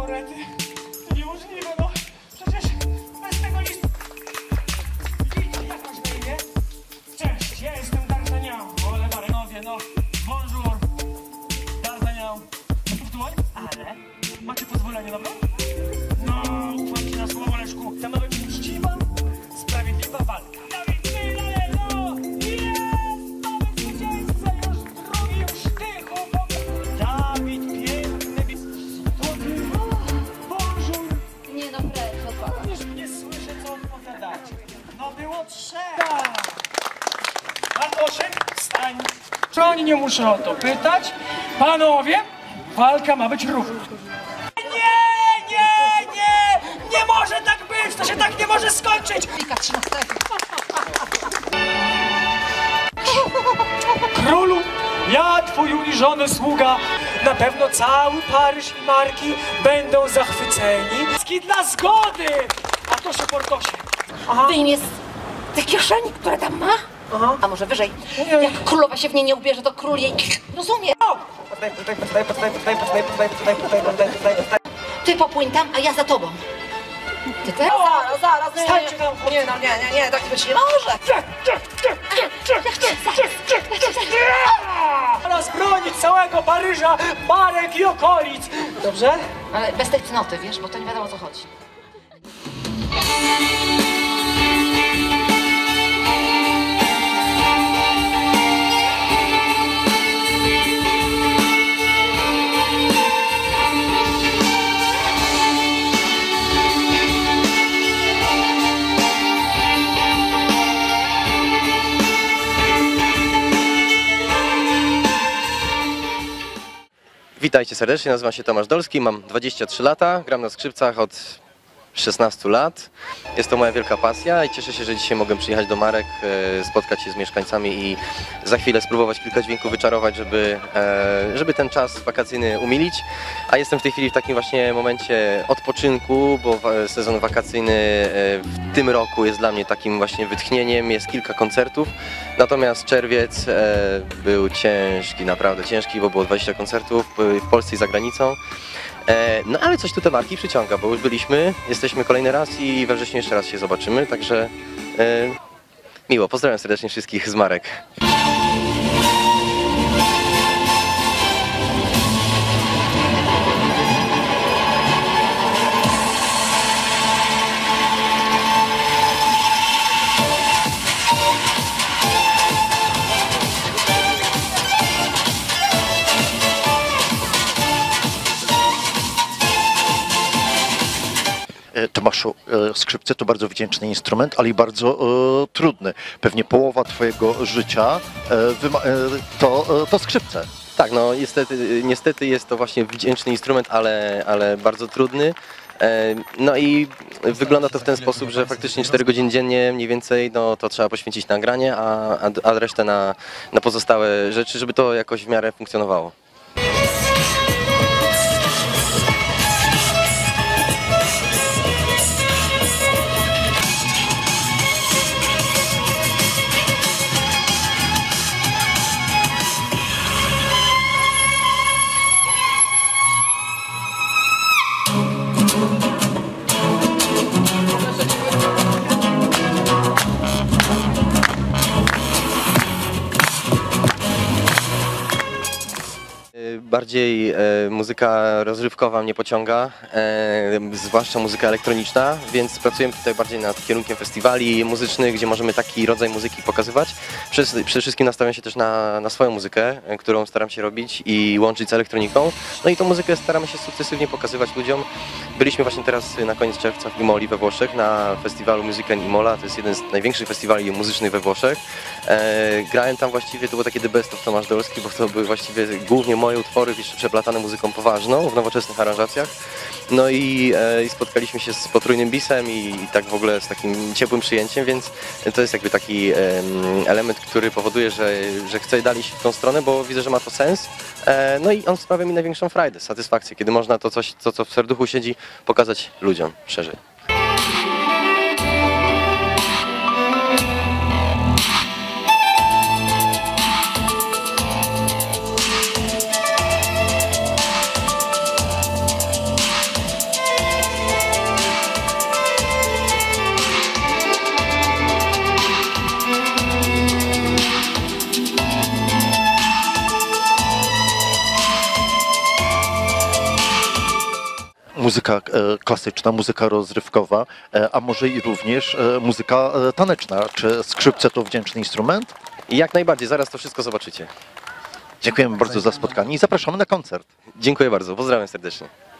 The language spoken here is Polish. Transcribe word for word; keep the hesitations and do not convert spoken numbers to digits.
O rety, to niemożliwe, no. Przecież bez tego listu... Widzicie, jak masz na imię? Cześć, ja jestem D'Artagnan. Ole, Barenowie, no. Bonjour. D'Artagnan. Tutaj? Ale? Macie pozwolenie na broń? No, ufam ci na słowo, Leszku. Za mną będzie uczciwa, sprawiedliwa walka. Dawid, tyle, no! Jest! Mamy zwycięzcę już w drugim sztychu! Dawid, piękny... Co to było? Bonjour! Nie no, precz, odpada. Również nie słyszę, co odpowiadacie. No było trzeba! Pan Osiek, wstań! Czy oni nie muszą o to pytać? Panowie, walka ma być równa. Nie, nie, nie! Nie może tak być! To się tak nie może skończyć! Wika, trzyma strefy. Królu, ja, twój uniżony sługa, na pewno cały Paryż i Marki będą zachwyceni. Dla zgody! A to się Portosie. Aha. Wyjmie z tej kieszeni, które tam ma? Aha. A może wyżej? Nie. Jak królowa się w niej nie ubierze, to król jej... Rozumie? Ty popłyń tam, a ja za tobą. Ty też? Zaraz, zaraz, nie, Stańcie tam, nie, nie, no nie, nie, nie, tak być nie może. Teraz bronić całego Paryża, Marek i okolic. Dobrze? Ale bez tej cnoty, wiesz, bo to nie wiadomo o co chodzi. Witajcie serdecznie, nazywam się Tomasz Dolski, mam dwadzieścia trzy lata, gram na skrzypcach od szesnastu lat. Jest to moja wielka pasja i cieszę się, że dzisiaj mogę przyjechać do Marek, spotkać się z mieszkańcami i za chwilę spróbować kilka dźwięków wyczarować, żeby, żeby ten czas wakacyjny umilić. A jestem w tej chwili w takim właśnie momencie odpoczynku, bo sezon wakacyjny w tym roku jest dla mnie takim właśnie wytchnieniem, jest kilka koncertów. Natomiast czerwiec był ciężki, naprawdę ciężki, bo było dwadzieścia koncertów w Polsce i za granicą. No ale coś tu te marki przyciąga, bo już byliśmy, jesteśmy kolejny raz i we wrześniu jeszcze raz się zobaczymy, także e, miło, pozdrawiam serdecznie wszystkich z Marek. Tomaszu, skrzypce to bardzo wdzięczny instrument, ale i bardzo e, trudny. Pewnie połowa twojego życia e, to, e, to skrzypce. Tak, no niestety, niestety jest to właśnie wdzięczny instrument, ale, ale bardzo trudny. E, no i wygląda to w ten sposób, że faktycznie cztery godziny dziennie mniej więcej no, to trzeba poświęcić na granie, a, a, a resztę na, na pozostałe rzeczy, żeby to jakoś w miarę funkcjonowało. Bardziej e, muzyka rozrywkowa mnie pociąga, e, zwłaszcza muzyka elektroniczna, więc pracujemy tutaj bardziej nad kierunkiem festiwali muzycznych, gdzie możemy taki rodzaj muzyki pokazywać. Przede, przede wszystkim nastawiam się też na, na swoją muzykę, którą staram się robić i łączyć z elektroniką. No i tą muzykę staramy się sukcesywnie pokazywać ludziom. Byliśmy właśnie teraz na koniec czerwca w Imoli we Włoszech na festiwalu Musica in Imola, to jest jeden z największych festiwali muzycznych we Włoszech. E, grałem tam właściwie, to było takie the best of Tomasz Dolski, bo to były właściwie głównie moje utwory, jeszcze przeplatane muzyką poważną, w nowoczesnych aranżacjach. No i, e, i spotkaliśmy się z potrójnym bisem i, i tak w ogóle z takim ciepłym przyjęciem, więc to jest jakby taki e, element, który powoduje, że, że chcę dalej iść w tą stronę, bo widzę, że ma to sens. E, no i on sprawia mi największą frajdę, satysfakcję, kiedy można to coś, to co w serduchu siedzi, pokazać ludziom szerzej. muzyka e, klasyczna, muzyka rozrywkowa, e, a może i również e, muzyka e, taneczna. Czy skrzypce to wdzięczny instrument? I jak najbardziej, zaraz to wszystko zobaczycie. Dziękujemy bardzo za spotkanie i zapraszamy na koncert. Dziękuję bardzo, pozdrawiam serdecznie.